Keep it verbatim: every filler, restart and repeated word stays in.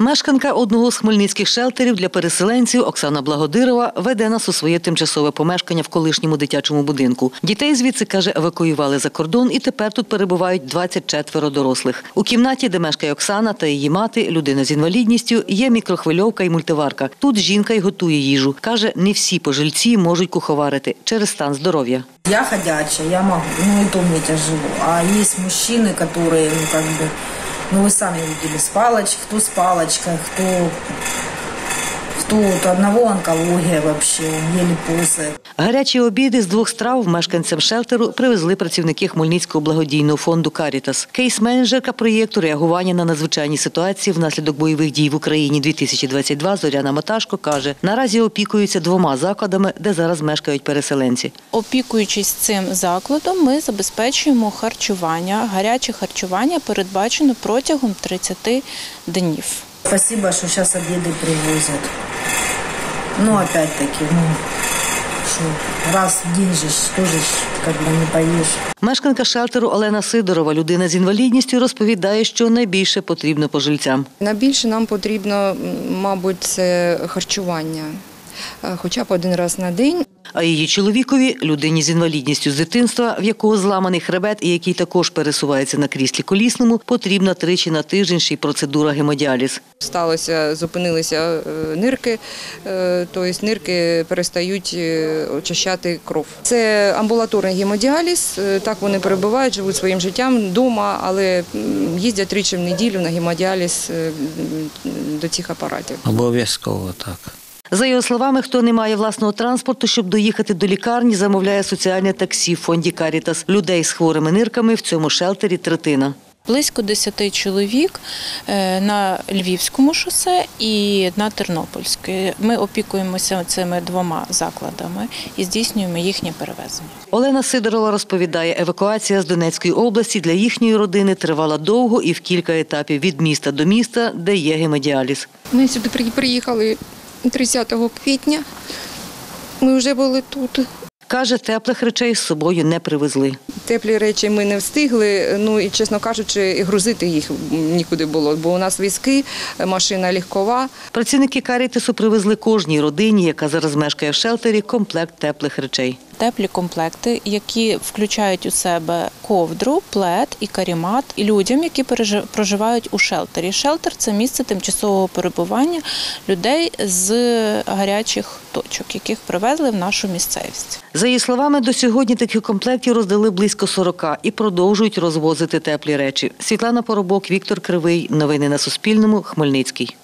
Мешканка одного з хмельницьких шелтерів для переселенців Оксана Благодирова веде нас у своє тимчасове помешкання в колишньому дитячому будинку. Дітей звідси, каже, евакуювали за кордон і тепер тут перебувають двадцять четверо дорослих. У кімнаті, де мешкає Оксана та її мати, людина з інвалідністю, є мікрохвильовка і мультиварка. Тут жінка й готує їжу. Каже, не всі пожильці можуть куховарити через стан здоров'я. Я ходячая, я могу, ну и то мне тяжело. А есть мужчины, которые, ну как бы, ну вы сами видели, с палочкой, кто с палочкой, кто, кто у одного онкология вообще, еле ползает. Гарячі обіди з двох страв мешканцям шелтеру привезли працівники Хмельницького благодійного фонду «Карітас». Кейс-менеджерка проєкту реагування на надзвичайні ситуації внаслідок бойових дій в Україні дві тисячі двадцять два Зоряна Маташко каже, наразі опікуються двома закладами, де зараз мешкають переселенці. Опікуючись цим закладом, ми забезпечуємо харчування. Гаряче харчування передбачено протягом тридцяти днів. Спасибо, что сейчас обеды привозят. Ну, опять-таки, ну, что, раз в день же тоже как бы не поешь. Мешканка шелтеру Олена Сидорова, людина з інвалідністю, розповідає, що найбільше потрібно пожильцям. Найбільше нам потрібно, мабуть, це харчування, хоча б один раз на день. А її чоловікові, людині з інвалідністю з дитинства, в якого зламаний хребет і який також пересувається на кріслі колісному, потрібна тричі на тиждень ще й процедура гемодіаліз. Сталося, зупинилися нирки, тобто нирки перестають очищати кров. Це амбулаторний гемодіаліз, так вони перебувають, живуть своїм життям вдома, але їздять тричі в неділю на гемодіаліз до цих апаратів. Обов'язково так. За його словами, хто не має власного транспорту, щоб доїхати до лікарні, замовляє соціальне таксі в фонді «Карітас». Людей з хворими нирками в цьому шелтері третина. Близько десяти чоловік на Львівському шосе і на Тернопільському. Ми опікуємося цими двома закладами і здійснюємо їхнє перевезення. Олена Сидорова розповідає, евакуація з Донецької області для їхньої родини тривала довго і в кілька етапів від міста до міста, де є гемодіаліз. Ми сюди приїхали тридцятого квітня. Ми вже були тут. Каже, теплих речей з собою не привезли. Теплі речі ми не встигли, ну і, чесно кажучи, і грузити їх нікуди було, бо у нас візки, машина легкова. Працівники «Карітасу» привезли кожній родині, яка зараз мешкає в шелтері, комплект теплих речей. Теплі комплекти, які включають у себе ковдру, плед і каремат, і людям, які проживають у шелтері. Шелтер – це місце тимчасового перебування людей з гарячих точок, яких привезли в нашу місцевість. За її словами, до сьогодні таких комплектів роздали близько сорока і продовжують розвозити теплі речі. Світлана Поробок, Віктор Кривий. Новини на Суспільному. Хмельницький.